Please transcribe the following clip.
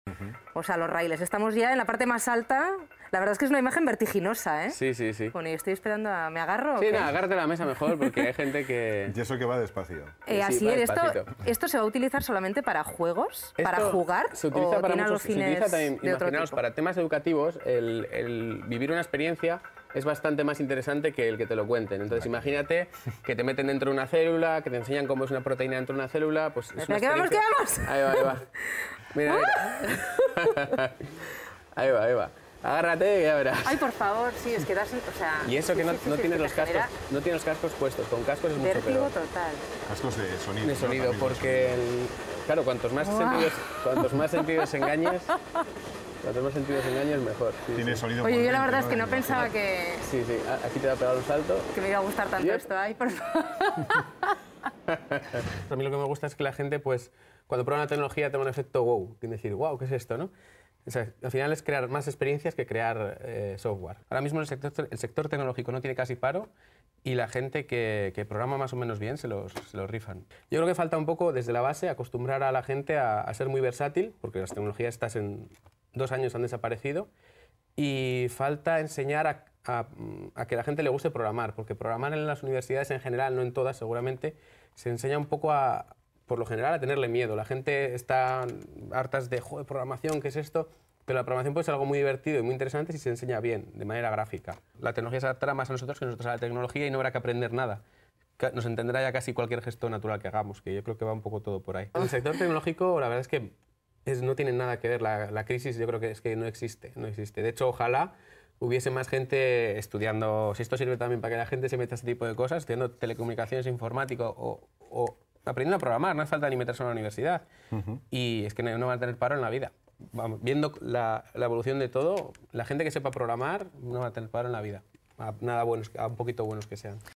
O sea, los raíles. Estamos ya en la parte más alta. La verdad es que es una imagen vertiginosa, ¿eh? Sí, sí, sí. Bueno, y estoy esperando a... ¿Me agarro o Sí, qué? nada, agárrate la mesa mejor porque hay gente que... Y eso que va despacio. Sí, Así va es, despacito. ¿esto se va a utilizar solamente para juegos? ¿Para Esto jugar? Se utiliza ¿O para tiene muchos, algo se utiliza también, de otro imaginaos, tipo? para temas educativos, el vivir una experiencia es bastante más interesante que el que te lo cuenten. Entonces, imagínate que te meten dentro de una célula, que te enseñan cómo es una proteína dentro de una célula, pues es una ¿Qué vamos, experiencia... qué vamos? Ahí va, ahí va. Mira, mira. Ahí va, ahí va. Agárrate y ya verás. Ay, por favor, sí, es que das... O sea, Y eso que no, sí, no tienes te los cascos, genera no tienes los cascos puestos, con cascos es mucho vértigo peor. total. Cascos de sonido. De ¿no? sonido, También porque claro, cuantos más sentidos engañes, mejor. Sí, Tiene sí. sonido. Oye, yo la envolvente, verdad es que no Y pensaba que Sí, sí, aquí te va a pegar un salto. me iba a gustar tanto Yep. esto. Ay, por favor. A mí lo que me gusta es que la gente, pues, cuando prueba una tecnología tenga un efecto wow, tiene decir, wow, ¿qué es esto, no? O sea, al final es crear más experiencias que crear software. Ahora mismo el sector tecnológico no tiene casi paro y la gente que programa más o menos bien se los rifan. Yo creo que falta un poco, desde la base, acostumbrar a la gente a ser muy versátil, porque las tecnologías estas en 2 años han desaparecido, y falta enseñar a que la gente le guste programar, porque programar en las universidades en general, no en todas seguramente, se enseña un poco por lo general a tenerle miedo. La gente está hartas de, joder, programación, ¿qué es esto? Pero la programación puede ser algo muy divertido y muy interesante si se enseña bien, de manera gráfica. La tecnología se adaptará más a nosotros que nosotros a la tecnología y no habrá que aprender nada. Nos entenderá ya casi cualquier gesto natural que hagamos, que yo creo que va un poco todo por ahí. En el sector tecnológico, la verdad es que no tiene nada que ver. La crisis yo creo que es que no existe, no existe. De hecho, ojalá hubiese más gente estudiando, si esto sirve también para que la gente se meta a este tipo de cosas, estudiando telecomunicaciones, informática o aprendiendo a programar, no hace falta ni meterse en la universidad. Y es que no van a tener paro en la vida. Vamos, viendo la evolución de todo, la gente que sepa programar no va a tener paro en la vida. Nada buenos, a un poquito buenos que sean.